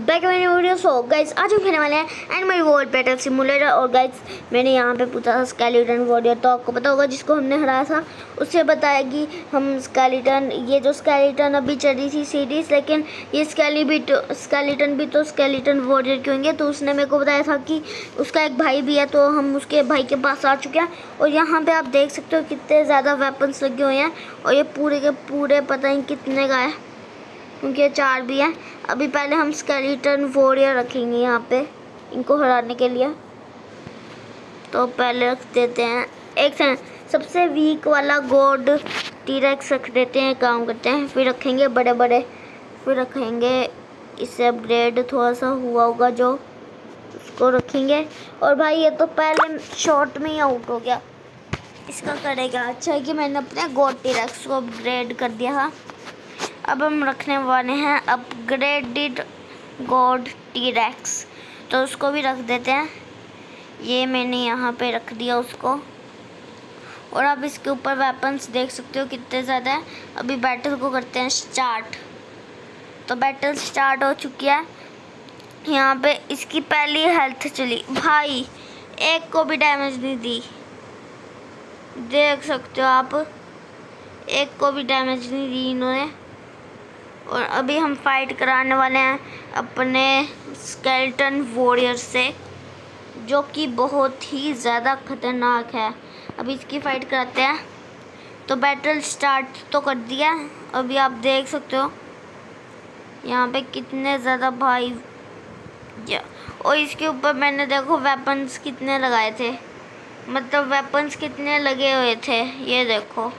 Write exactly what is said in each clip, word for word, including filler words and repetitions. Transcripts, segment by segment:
Back मैंने video. So guys आज हम खेलने वाले हैं एनिमल वर्ल्ड बैटल सिमुलेटर। और गाइस मैंने यहाँ पे पूछा था स्केलेटन वॉरियर, तो आपको पता होगा जिसको हमने हराया था उससे बताया कि हम स्केलेटन, ये जो स्केलेटन अभी चली थी सीरीज, लेकिन ये स्केली भी तो स्केलेटन भी तो स्केलेटन वॉरियर क्यों होंगे। तो उसने मेरे को बताया था कि उसका एक भाई भी है, तो हम उसके भाई के पास आ चुके हैं। और यहाँ पर आप देख सकते हो कितने ज़्यादा वेपन्स लगे हुए हैं, और ये पूरे के पूरे पता नहीं कितने का है, क्योंकि ये चार भी हैं। अभी पहले हम स्केलेटन वॉरियर रखेंगे यहाँ पे इनको हराने के लिए। तो पहले रख देते हैं एक सेकंड, सबसे वीक वाला गॉड टी-रेक्स रख देते हैं, काम करते हैं। फिर रखेंगे बड़े बड़े, फिर रखेंगे इससे अपग्रेड थोड़ा सा हुआ होगा जो, उसको रखेंगे। और भाई ये तो पहले शॉट में ही आउट हो गया, इसका करेगा। अच्छा है कि मैंने अपने गॉड टी-रेक्स को अपग्रेड कर दिया था। अब हम रखने वाले हैं अपग्रेडेड गॉड टी-रेक्स, तो उसको भी रख देते हैं। ये मैंने यहाँ पे रख दिया उसको। और अब इसके ऊपर वेपन्स देख सकते हो कितने ज़्यादा है। अभी बैटल को करते हैं स्टार्ट। तो बैटल स्टार्ट हो चुकी है। यहाँ पे इसकी पहली हेल्थ चली, भाई एक को भी डैमेज नहीं दी, देख सकते हो आप, एक को भी डैमेज नहीं दी इन्होंने। और अभी हम फाइट कराने वाले हैं अपने स्केलेटन वॉरियर से, जो कि बहुत ही ज़्यादा खतरनाक है। अभी इसकी फ़ाइट कराते हैं। तो बैटल स्टार्ट तो कर दिया, अभी आप देख सकते हो यहाँ पे कितने ज़्यादा भाई। और इसके ऊपर मैंने देखो वेपन्स कितने लगाए थे, मतलब वेपन्स कितने लगे हुए थे, ये देखो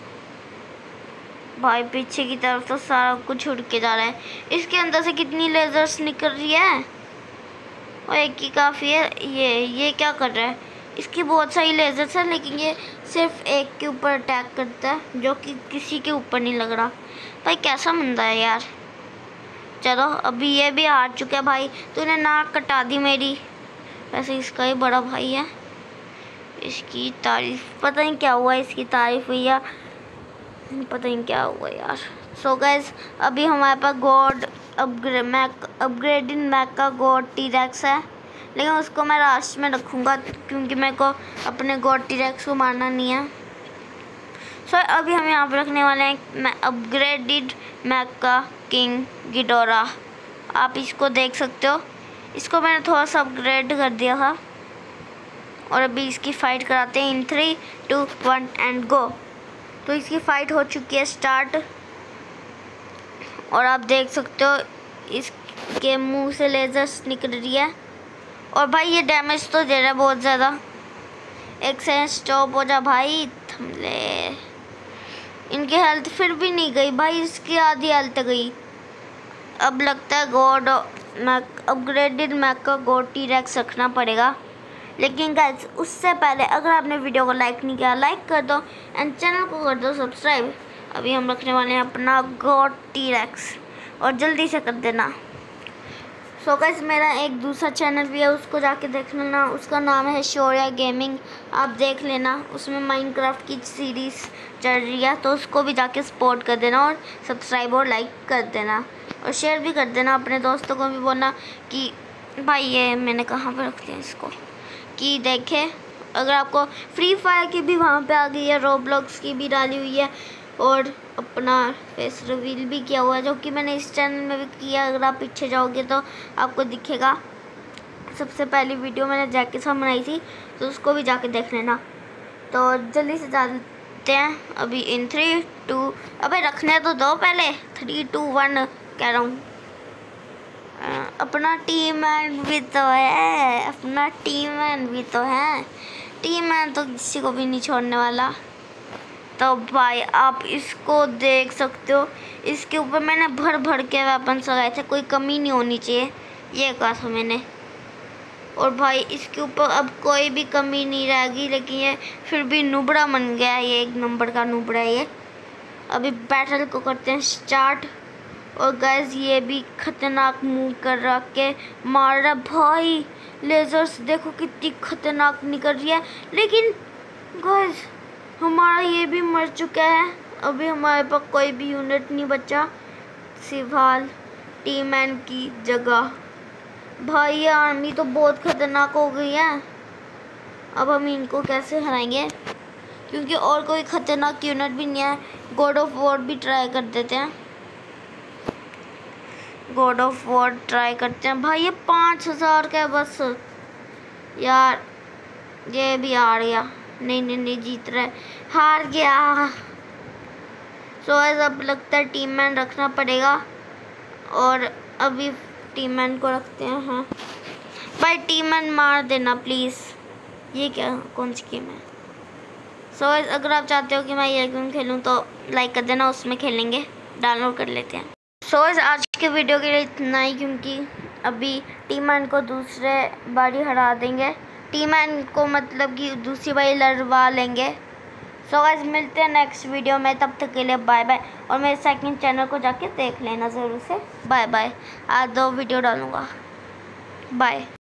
भाई। पीछे की तरफ तो सारा कुछ उड़ के जा रहा है। इसके अंदर से कितनी लेजर्स निकल रही है, और एक ही काफ़ी है। ये ये क्या कर रहा है, इसकी बहुत सारी लेजर्स है, लेकिन ये सिर्फ एक के ऊपर अटैक करता है, जो कि किसी के ऊपर नहीं लग रहा। भाई कैसा बंदा है यार। चलो अभी ये भी हार चुका है। भाई तूने नाक कटा दी मेरी। वैसे इसका ही बड़ा भाई है, इसकी तारीफ पता नहीं क्या हुआ, इसकी तारीफ हुई या पता नहीं क्या हुआ यार। सो गाइस अभी हमारे पास god upgrade mech upgrading mech का गॉड टी-रेक्स है, लेकिन उसको मैं लास्ट में रखूँगा क्योंकि मेरे को अपने गॉड टी-रेक्स को मारना नहीं है। सो so, अभी हम यहाँ पर रखने वाले हैं अपग्रेडेड मैक का किंग गिडोरा। आप इसको देख सकते हो, इसको मैंने थोड़ा सा अपग्रेड कर दिया था। और अभी इसकी फ़ाइट कराते हैं in three two one and go. तो इसकी फ़ाइट हो चुकी है स्टार्ट, और आप देख सकते हो इसके मुंह से लेजर्स निकल रही है। और भाई ये डैमेज तो दे रहा है बहुत ज़्यादा। एक सेकंड स्टॉप हो जा भाई, थमले। इनकी हेल्थ फिर भी नहीं गई भाई, इसकी आधी हेल्थ गई। अब लगता है गॉड मैक अपग्रेडेड मैक का गॉड टी-रेक्स रखना पड़ेगा। लेकिन गाइस उससे पहले अगर आपने वीडियो को लाइक नहीं किया, लाइक कर दो एंड चैनल को कर दो सब्सक्राइब। अभी हम रखने वाले हैं अपना गॉड टी-रेक्स, और जल्दी से कर देना। सो गाइस मेरा एक दूसरा चैनल भी है, उसको जाके देख लेना, उसका नाम है शौर्या गेमिंग। आप देख लेना, उसमें माइनक्राफ्ट की सीरीज़ चल रही है, तो उसको भी जाके सपोर्ट कर देना, और सब्सक्राइब और लाइक कर देना, और शेयर भी कर देना। अपने दोस्तों को भी बोलना कि भाई ये मैंने कहाँ पर रख दिया इसको, कि देखे। अगर आपको फ्री फायर की भी वहाँ पे आ गई है, रोब्लॉक्स की भी डाली हुई है, और अपना फेस रिवील भी किया हुआ है, जो कि मैंने इस चैनल में भी किया। अगर आप पीछे जाओगे तो आपको दिखेगा। सबसे पहली वीडियो मैंने जैक के साथ बनाई थी, तो उसको भी जाके देख लेना। तो जल्दी से जाते हैं अभी इन थ्री टू, अबे रखने तो दो पहले, थ्री टू वन कह रहा हूँ। अपना टीम मैन भी तो है, अपना टीम मैन भी तो है। टीम मैन तो किसी को भी नहीं छोड़ने वाला। तो भाई आप इसको देख सकते हो, इसके ऊपर मैंने भर भर के वेपन्स लगाए थे, कोई कमी नहीं होनी चाहिए, ये कहा था मैंने। और भाई इसके ऊपर अब कोई भी कमी नहीं रहेगी, लेकिन ये फिर भी नुबड़ा बन गया, ये एक नंबर का नुबड़ा है ये। अभी बैटल को करते हैं स्टार्ट। और गैस ये भी खतरनाक मूव कर रहा के मार रहा। भाई लेजर्स देखो कितनी खतरनाक निकल रही है, लेकिन गैस हमारा ये भी मर चुका है। अभी हमारे पास कोई भी यूनिट नहीं बचा, सिवाल टीम मैन की जगह। भाई ये आर्मी तो बहुत खतरनाक हो गई है। अब हम इनको कैसे हराएंगे, क्योंकि और कोई खतरनाक यूनिट भी नहीं है। गॉड ऑफ वॉर भी ट्राई कर देते हैं। गॉड ऑफ वॉर ट्राई करते हैं। भाई ये पाँच हज़ार का है बस यार। ये भी हार गया। नहीं नहीं नहीं जीत रहे, हार गया। सो so, अब लगता है टीम मैन रखना पड़ेगा, और अभी टीम मैन को रखते हैं। हाँ भाई टीम मैन मार देना प्लीज़। ये क्या कौन सी गेम है? सो so, अगर आप चाहते हो कि मैं ये गेम खेलूँ तो लाइक कर देना, उसमें खेलेंगे, डाउनलोड कर लेते हैं। सो so, आज के वीडियो के लिए इतना ही, क्योंकि अभी टीम मैन को दूसरे बारी हरा देंगे। टीम मैन को मतलब कि दूसरी बारी लड़वा लेंगे। सो so, गाइस मिलते हैं नेक्स्ट वीडियो में, तब तक के लिए बाय बाय। और मेरे सेकंड चैनल को जाके देख लेना ज़रूर से। Bye bye. आज दो वीडियो डालूँगा। बाय।